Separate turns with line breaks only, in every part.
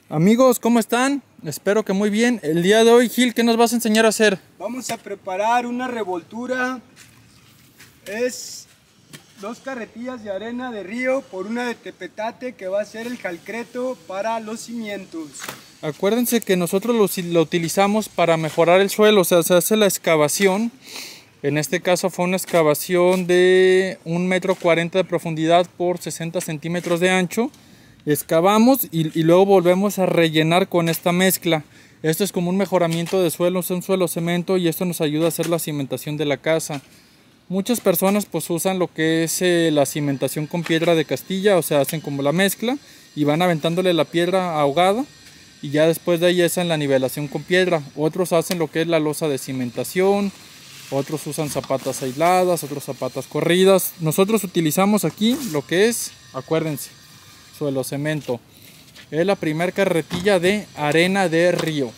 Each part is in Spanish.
Amigos, ¿cómo están? Espero que muy bien. El día de hoy, Gil, ¿qué nos vas a enseñar a hacer?
Vamos a preparar una revoltura. Es 2 carretillas de arena de río por una de tepetate que va a ser el calcreto para los cimientos.
Acuérdense que nosotros lo utilizamos para mejorar el suelo, o sea, se hace la excavación. En este caso fue una excavación de 1,40 m de profundidad por 60 centímetros de ancho. Excavamos y luego volvemos a rellenar con esta mezcla. Esto es como un mejoramiento de suelo, es un suelo cemento y esto nos ayuda a hacer la cimentación de la casa. Muchas personas pues usan lo que es la cimentación con piedra de Castilla, o sea, hacen como la mezcla y van aventándole la piedra ahogada y ya después de ahí hacen la nivelación con piedra. Otros hacen lo que es la losa de cimentación, otros usan zapatas aisladas, otros zapatas corridas. Nosotros utilizamos aquí lo que es, acuérdense, suelo cemento. Es la primera carretilla de arena de río.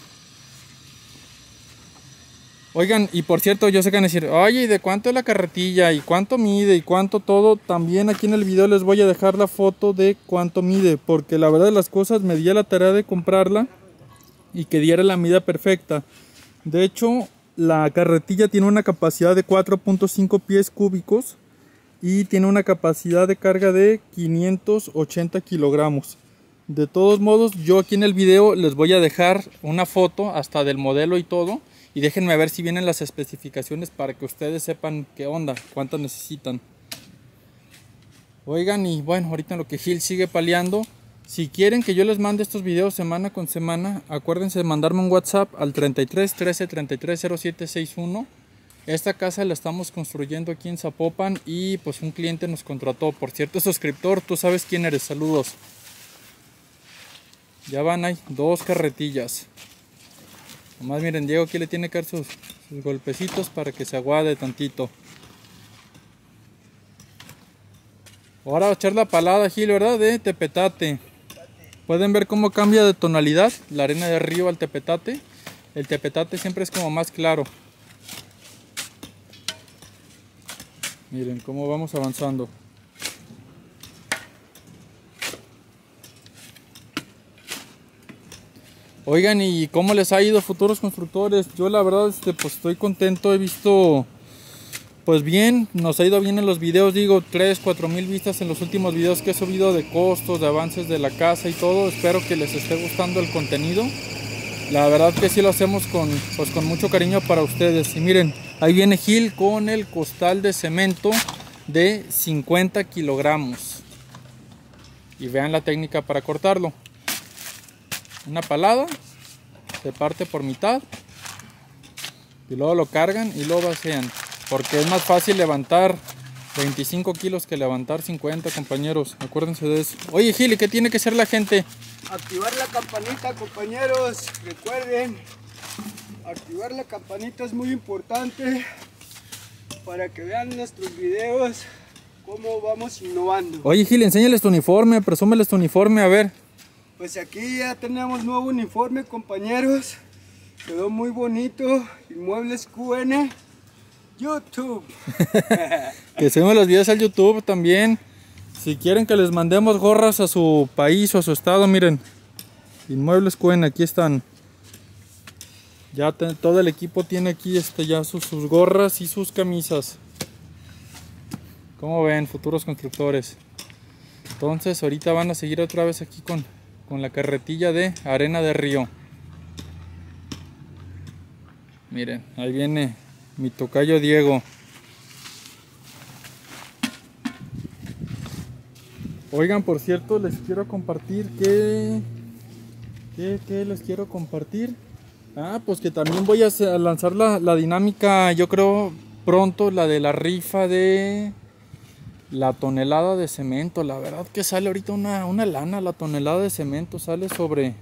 Oigan, y por cierto, yo sé que van a decir, oye, ¿y de cuánto es la carretilla? ¿Y cuánto mide? ¿Y cuánto todo? También aquí en el video les voy a dejar la foto de cuánto mide, porque la verdad de las cosas me di a la tarea de comprarla y que diera la medida perfecta. De hecho, la carretilla tiene una capacidad de 4.5 pies cúbicos y tiene una capacidad de carga de 580 kilogramos. De todos modos, yo aquí en el video les voy a dejar una foto hasta del modelo y todo. Y déjenme ver si vienen las especificaciones para que ustedes sepan qué onda, cuánto necesitan. Oigan, y bueno, ahorita en lo que Gil sigue paleando, si quieren que yo les mande estos videos semana con semana, acuérdense de mandarme un WhatsApp al 33 13 33 07 61. Esta casa la estamos construyendo aquí en Zapopan y pues un cliente nos contrató. Por cierto, suscriptor, tú sabes quién eres, saludos. Ya van ahí, 2 carretillas. Nomás miren, Diego aquí le tiene que dar sus golpecitos para que se aguade tantito. Ahora va a echar la palada, Gil, ¿verdad? De tepetate. Pueden ver cómo cambia de tonalidad la arena de río al tepetate. El tepetate siempre es como más claro. Miren cómo vamos avanzando. Oigan, ¿y cómo les ha ido, futuros constructores? Yo la verdad pues estoy contento, he visto pues bien, nos ha ido bien en los videos, digo 3-4 mil vistas en los últimos videos que he subido de costos, de avances de la casa y todo. Espero que les esté gustando el contenido. La verdad que sí lo hacemos con mucho cariño para ustedes. Y miren, ahí viene Gil con el costal de cemento de 50 kilogramos. Y vean la técnica para cortarlo. Una palada, se parte por mitad y luego lo cargan y lo vacían, porque es más fácil levantar 25 kilos que levantar 50, compañeros, acuérdense de eso. Oye, Gil, ¿qué tiene que hacer la gente?
Activar la campanita, compañeros. Recuerden, activar la campanita es muy importante para que vean nuestros videos, cómo vamos innovando.
Oye, Gil, enséñales tu uniforme, presúmeles tu uniforme, a ver.
Pues aquí ya tenemos nuevo uniforme, compañeros. Quedó muy bonito. Inmuebles QN YouTube.
Que suban los videos al YouTube también. Si quieren que les mandemos gorras a su país o a su estado, miren. Inmuebles QN, aquí están. Ya todo el equipo tiene aquí ya sus gorras y sus camisas. Como ven, futuros constructores. Entonces ahorita van a seguir otra vez aquí con la carretilla de arena de río. Miren, ahí viene mi tocayo Diego. Oigan, por cierto, les quiero compartir ¿qué les quiero compartir? Pues que también voy a lanzar la dinámica, yo creo pronto, la de la rifa de la tonelada de cemento. La verdad que sale ahorita una lana. La tonelada de cemento sale sobre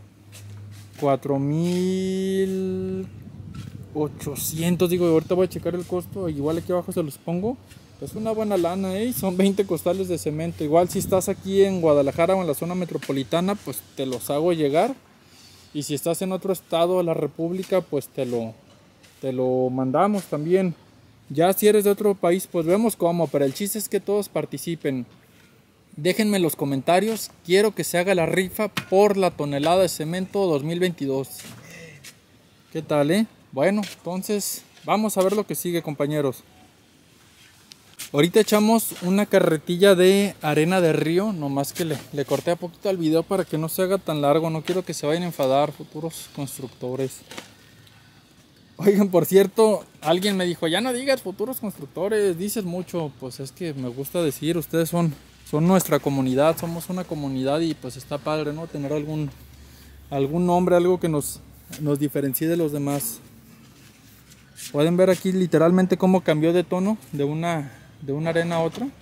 4,800. Digo, ahorita voy a checar el costo. Igual aquí abajo se los pongo. Es una buena lana, son 20 costales de cemento. Igual si estás aquí en Guadalajara o en la zona metropolitana, pues te los hago llegar. Y si estás en otro estado de la república, pues te lo mandamos también. Ya si eres de otro país, pues vemos cómo, pero el chiste es que todos participen. Déjenme en los comentarios, quiero que se haga la rifa por la tonelada de cemento 2022. ¿Qué tal, Bueno, entonces vamos a ver lo que sigue, compañeros. Ahorita echamos una carretilla de arena de río, nomás que le corté a poquito al video para que no se haga tan largo, no quiero que se vayan a enfadar futuros constructores. Oigan, por cierto, alguien me dijo, ya no digas futuros constructores, dices mucho. Pues es que me gusta decir, ustedes son nuestra comunidad, somos una comunidad y pues está padre, ¿no? Tener algún nombre, algo que nos diferencie de los demás. Pueden ver aquí literalmente cómo cambió de tono de una arena a otra.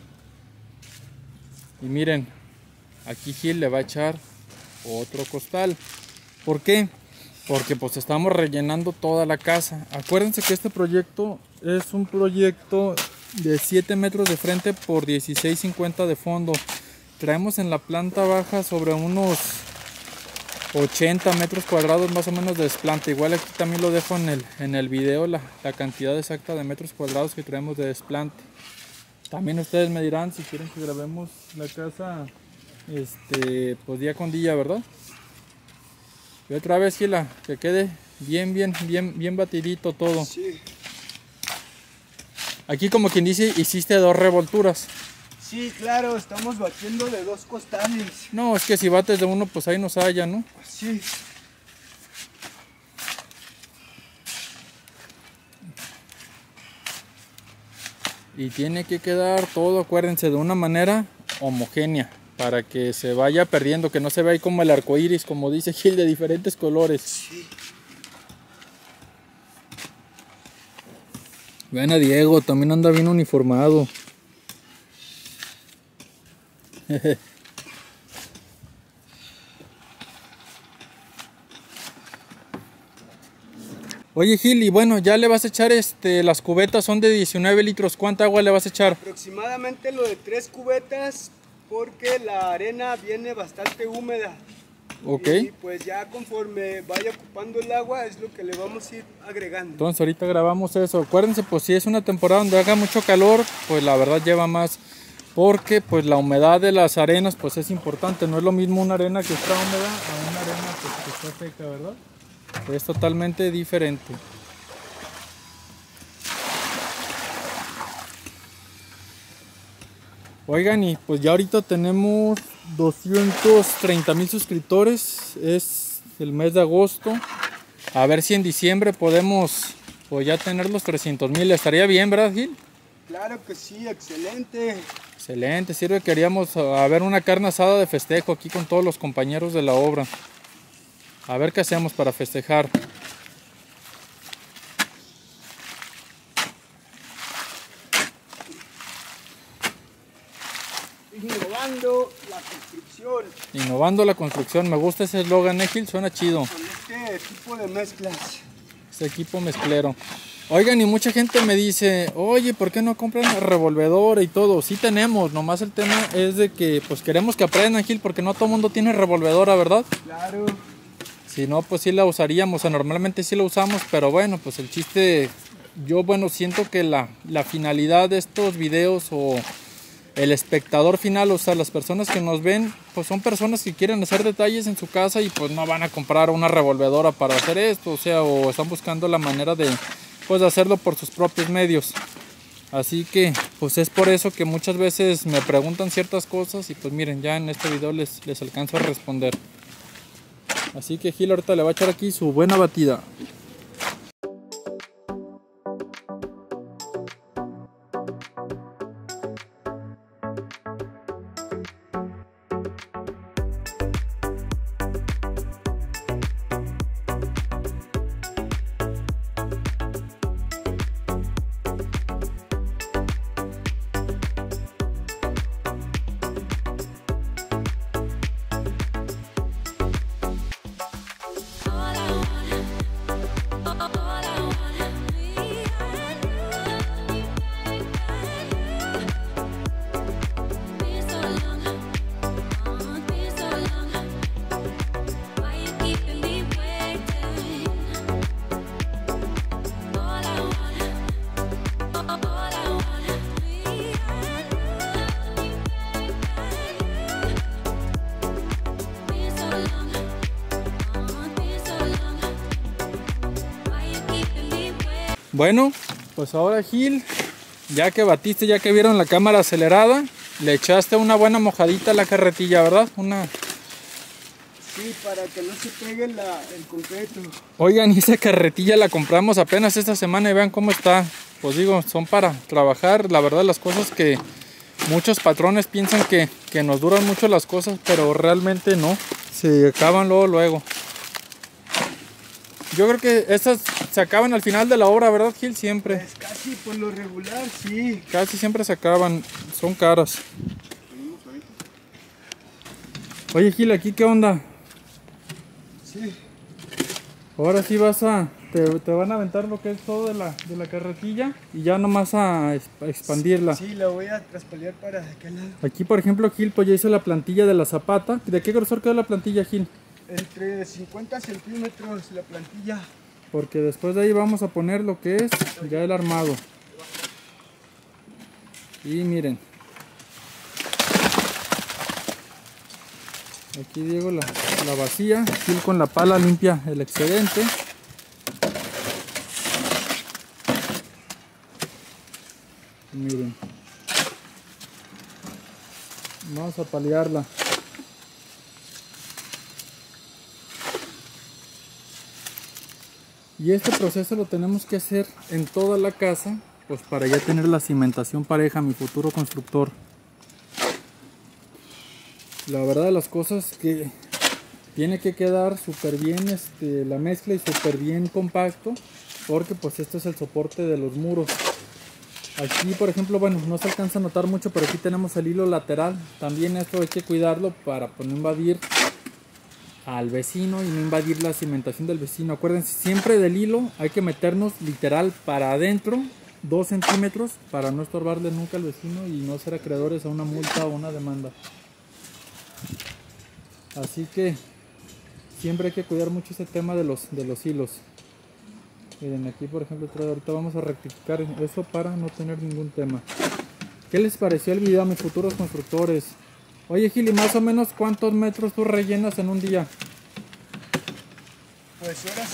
Y miren, aquí Gil le va a echar otro costal. ¿Por qué? Porque pues estamos rellenando toda la casa. Acuérdense que este proyecto es un proyecto de 7 metros de frente por 16.50 de fondo. Traemos en la planta baja sobre unos 80 metros cuadrados más o menos de desplante. Igual aquí también lo dejo en el video la cantidad exacta de metros cuadrados que traemos de desplante. También ustedes me dirán si quieren que grabemos la casa pues día con día, ¿verdad? Y otra vez, Gila, que quede bien batidito todo.
Sí.
Aquí, como quien dice, hiciste 2 revolturas.
Sí, claro, estamos batiendo de 2 costales.
No, es que si bates de uno, pues ahí nos halla, ¿no?
Sí.
Y tiene que quedar todo, acuérdense, de una manera homogénea, para que se vaya perdiendo, que no se vea ahí como el arco iris, como dice Gil, de diferentes colores.
Sí.
Vean a Diego, también anda bien uniformado. Oye, Gil, y bueno, ya le vas a echar las cubetas son de 19 litros. ¿Cuánta agua le vas a echar?
Aproximadamente lo de 3 cubetas, porque la arena viene bastante húmeda.
Ok.
Y pues ya conforme vaya ocupando el agua es lo que le vamos a ir agregando.
Entonces ahorita grabamos eso. Acuérdense, pues si es una temporada donde haga mucho calor, pues la verdad lleva más. Porque pues la humedad de las arenas pues es importante. No es lo mismo una arena que está húmeda a una arena pues, que está seca, ¿verdad? Es totalmente diferente. Oigan, y pues ya ahorita tenemos 230,000 suscriptores. Es el mes de agosto. A ver si en diciembre podemos pues ya tener los 300,000. Estaría bien, ¿verdad, Gil?
Claro que sí, excelente.
Excelente, sirve. Queríamos ver una carne asada de festejo aquí con todos los compañeros de la obra. A ver qué hacemos para festejar.
Innovando la construcción.
Innovando la construcción. Me gusta ese eslogan, Gil, suena chido.
Con este tipo de mezclas.
Este equipo mezclero. Oigan, y mucha gente me dice, oye, ¿por qué no compran la revolvedora y todo? Sí tenemos, nomás el tema es de que pues queremos que aprendan, Gil, porque no todo el mundo tiene revolvedora, ¿verdad?
Claro.
Si no, pues sí la usaríamos, o sea, normalmente sí la usamos, pero bueno, pues el chiste, yo bueno, siento que la finalidad de estos videos o el espectador final, o sea, las personas que nos ven, pues son personas que quieren hacer detalles en su casa y pues no van a comprar una revolvedora para hacer esto, o sea, o están buscando la manera de pues hacerlo por sus propios medios. Así que pues es por eso que muchas veces me preguntan ciertas cosas y pues miren, ya en este video les alcanzo a responder. Así que Gil ahorita le va a echar aquí su buena batida. Bueno, pues ahora Gil, ya que batiste, ya que vieron la cámara acelerada, le echaste una buena mojadita a la carretilla, ¿verdad?
Sí, para que no se pegue el concreto.
Oigan, y esa carretilla la compramos apenas esta semana y vean cómo está. Pues digo, son para trabajar. La verdad, las cosas que muchos patrones piensan que nos duran mucho las cosas, pero realmente no. Se acaban luego. Yo creo que estas se acaban al final de la obra, ¿verdad, Gil? Siempre.
Pues casi por lo regular, sí.
Casi siempre se acaban. Son caras. Oye, Gil, ¿aquí qué onda?
Sí.
Ahora sí te van a aventar lo que es todo de la carretilla y ya nomás a expandirla.
Sí, la voy a traspalear para aquel lado.
Aquí, por ejemplo, Gil, pues ya hizo la plantilla de la zapata. ¿De qué grosor quedó la plantilla, Gil?
Entre 50 centímetros la plantilla.
Porque después de ahí vamos a poner lo que es ya el armado. Y miren. Aquí Diego la vacía, Gil con la pala limpia el excedente. Miren. Vamos a paliarla. Y este proceso lo tenemos que hacer en toda la casa, pues para ya tener la cimentación pareja, mi futuro constructor. La verdad de las cosas que tiene que quedar súper bien la mezcla y súper bien compacto, porque pues este es el soporte de los muros. Aquí, por ejemplo, bueno, no se alcanza a notar mucho, pero aquí tenemos el hilo lateral. También esto hay que cuidarlo para pues, no invadir al vecino y no invadir la cimentación del vecino. Acuérdense, siempre del hilo hay que meternos literal para adentro 2 centímetros para no estorbarle nunca al vecino y no ser acreedores a una multa o una demanda. Así que siempre hay que cuidar mucho ese tema de los hilos. Miren, aquí por ejemplo ahorita vamos a rectificar eso para no tener ningún tema. ¿Qué les pareció el video a mis futuros constructores? Oye Gili, más o menos ¿cuántos metros tú rellenas en un día?
Pues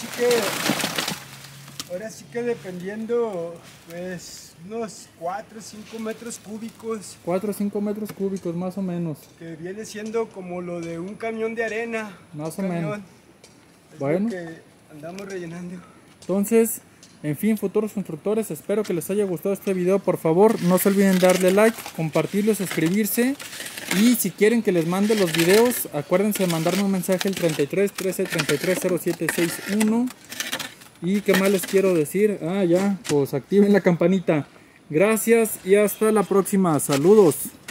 ahora sí que dependiendo, pues unos 4 o 5 metros cúbicos.
4 o 5 metros cúbicos más o menos.
Que viene siendo como lo de un camión de arena.
Más o menos.
Es
bueno.
lo que andamos rellenando.
Entonces, en fin, futuros constructores, espero que les haya gustado este video. Por favor, no se olviden darle like, compartirlo, suscribirse. Y si quieren que les mande los videos, acuérdense de mandarme un mensaje al 33 13 33 07 61. Y qué más les quiero decir, pues activen la campanita. Gracias y hasta la próxima. Saludos.